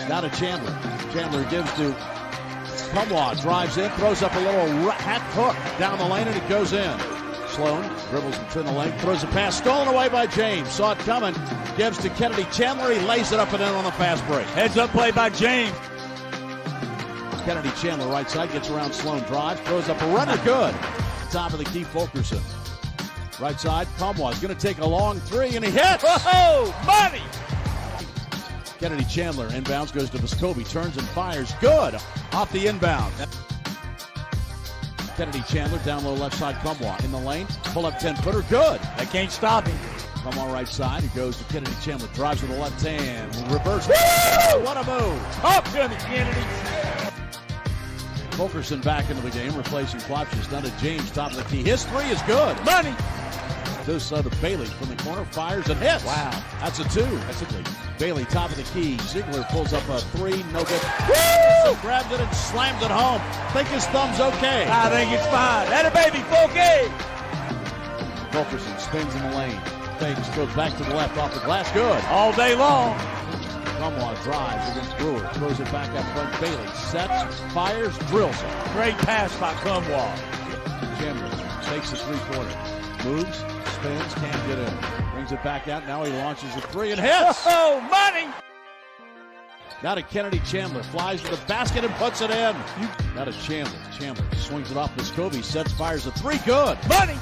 Now to Chandler. Chandler gives to Nkamhoua, drives in, throws up a little hat hook down the lane, and it goes in. Sloan dribbles in the lane, throws a pass, stolen away by James. Saw it coming, gives to Kennedy Chandler. He lays it up and in on the fast break. Heads up play by James. Kennedy Chandler right side, gets around Sloan, drives, throws up a runner, good. Top of the key, Fulkerson. Right side, Nkamhoua is going to take a long three, and he hits! Whoa, money! Kennedy Chandler inbounds, goes to Vescovi, turns and fires, good! Off the inbound. Kennedy Chandler down low left side, Nkamhoua in the lane, pull up 10-footer, good! They can't stop him. Nkamhoua right side, he goes to Kennedy Chandler, drives with the left hand, reverse. Woo! What a move! Up to the Kennedy. Fulkerson back into the game, replacing Klopsches. Down to James, top of the key. His three is good. Money! Goes to Bailey from the corner, fires and hits. Wow. That's a two. That's a lead. Bailey, top of the key. Ziegler pulls up a three, no good. Woo! Grabs it and slams it home. Think his thumb's okay. I think it's fine. That a baby, Fulky! Fulkerson spins in the lane. Fakes, goes back to the left off the glass. Good. All day long. Nkamhoua drives against Brewer. Throws it back up front. Bailey sets, fires, drills it. Great pass by Nkamhoua. Chandler takes the three-pointer. Moves, spins, can't get in. Brings it back out. Now he launches a three and hits. Oh, money! Now to Kennedy Chandler. Flies to the basket and puts it in. Now to Chandler. Chandler swings it off Vescovi. Sets, fires a three. Good. Money!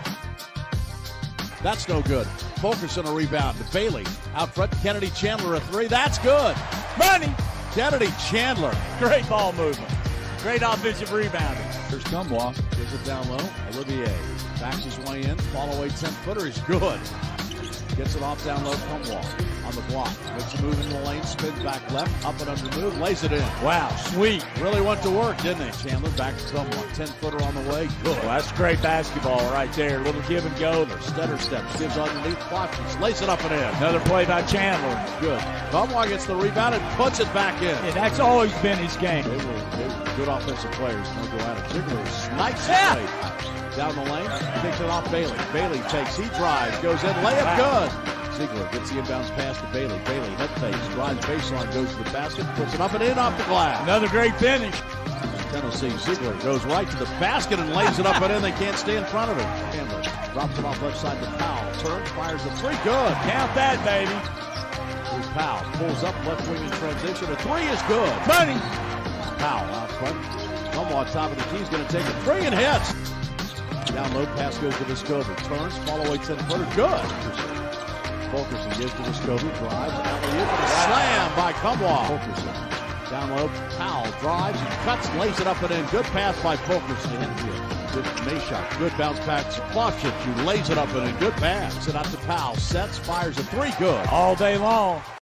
That's no good. Fulkerson a rebound to Bailey. Out front, Kennedy Chandler a three. That's good. Money! Kennedy Chandler. Great ball movement. Great offensive rebounding. Here's Nkamhoua. Gives it down low. Olivier backs his way in. Fall away 10-footer is good. Gets it off down low. Nkamhoua on the block. Makes a move into the lane. Spins back left. Up and under move. Lays it in. Wow, sweet. Really went to work, didn't they? Chandler back to Nkamhoua. 10-footer on the way. Good. Well, that's great basketball right there. Little give and go. Stutter steps. Gives underneath. Klopsches. Lays it up and in. Another play by Chandler. Good. Nkamhoua gets the rebound and puts it back in. Yeah, that's always been his game. They were good offensive players. They'll go at it. Ziegler snipes Yeah. it down the lane. Takes it off Bailey. Bailey takes. He drives. Goes in. Layup good. Ziegler gets the inbounds pass to Bailey. Bailey head fakes. Drives baseline. Goes to the basket. Puts it up and in off the glass. Another great finish. Tennessee. Ziegler goes right to the basket and lays it up and in. They can't stay in front of him. Chandler drops it off left side to Powell. Turns. Fires a three. Good. Count that, baby. Here's Powell. Pulls up left wing in transition. A three is good. Money! Powell out front. Nkamhoua top of the key is going to take a three and hits. Down low, pass goes to Vescovi. Turns, follow away 10-footer. Good. Fulkerson gives to Vescovi. Drives. Alley-oop. Slam by Nkamhoua. Fulkerson. Down low, Powell drives and cuts, lays it up and in. Good pass by Fulkerson. Good Mayshot. Good bounce back to Klopsches, who lays it up and in. Good pass. It out to Powell. Sets, fires a three. Good. All day long.